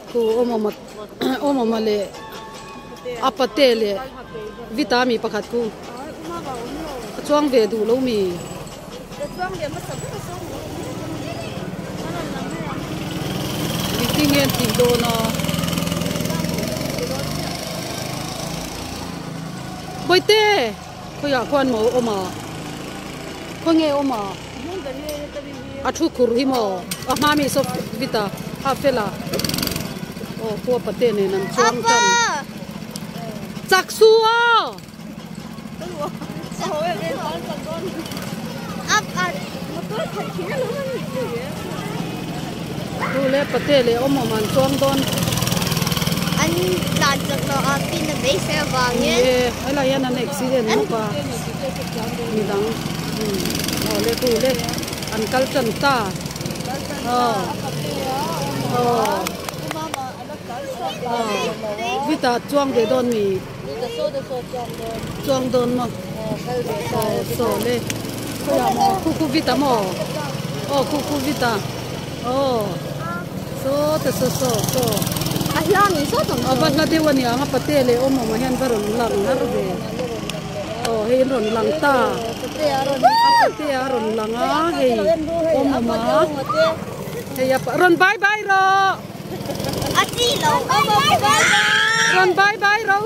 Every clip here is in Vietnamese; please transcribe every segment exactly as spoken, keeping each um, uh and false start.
ku omama omama le apate le vitamin pakhat ku chuang ve du lo mi ting en ting do no boite ko ya kwan mo oma ko nge oma athu khur hi mo a ma mi so vita ha fela o ko pate ne nan chuang tan chak su a tu le pate le oma man chuang don anh làm được nó ở tin là bé xe vàng nhé. Ấy là yên anh accident nó qua. Mình đang, ờ lê tu lê, anh cal chân ta, ờ, ờ, ờ, vì ta chuang để đón mì, chuang đón mà, ờ, sổ lê, thôi à mò, cu cu vita mò, ờ cu cu vita, ờ, số từ số số số. Ahlan iso tong. Abat na dewan ya nga patele o mo mahan baron lang narbe. Oh hey ron lang ta. Pate aron lang ah hey o mo ma. Hey apa ron bye bye ro. Ati lo o mo bye. Ron bye bye ro.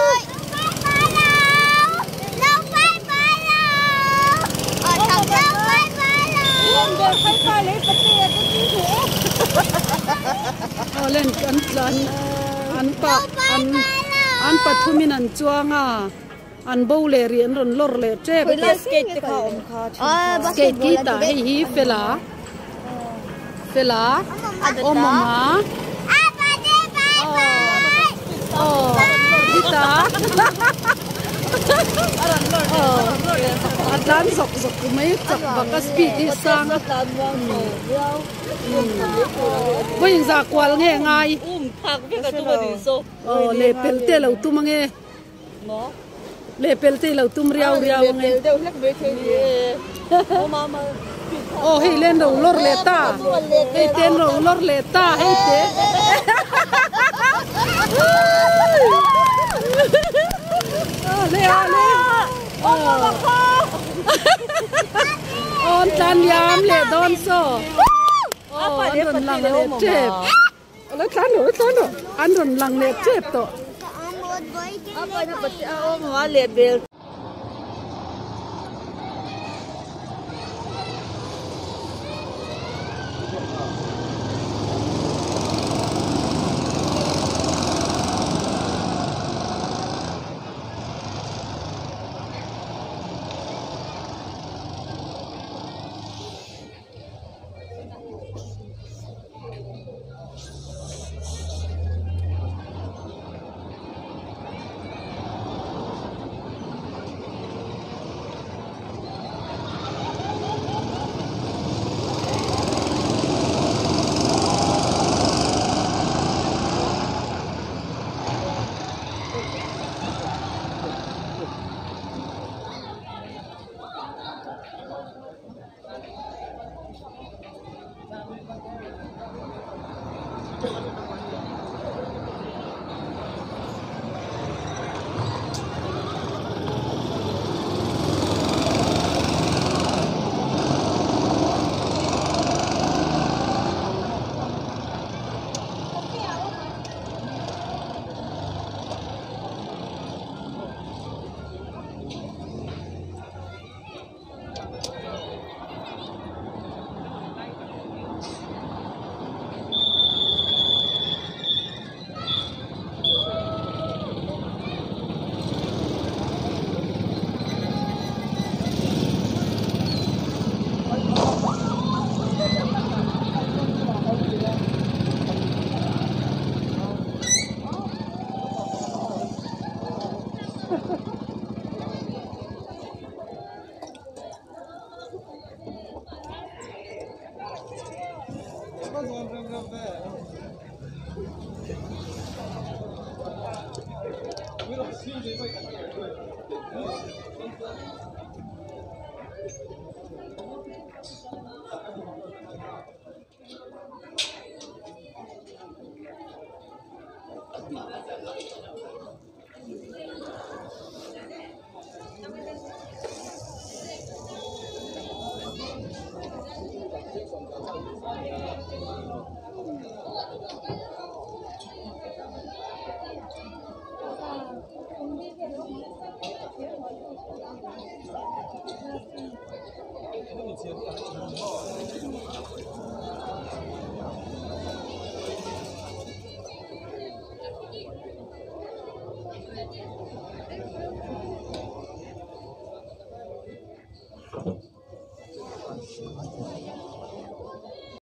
Lo bye bye lo. Ở thằng lo bye bye lo. Không được phải phải lấy pate cái gì thế. Lên ăn ăn ăn pa ăn ăn pa thu min ăn chuang à ăn bầu lệ riêng rồi lor lệ chế cái là skate thì họ ôm khá skate kita hi hi fela fela om mama oh kita Adlan sok sok kumay tak bakas piti sang bây giờ qual nghe ngay oh le pelte lau tu mange le pelte lau tum riau riau nghe oh hey lên đầu lor le ta hey tên đầu lor le ta hey te le le on chan yam le don so oh an ron lang le chep la chan no chan no an ron lang le chep to apa na pati o mo le bel Thank you.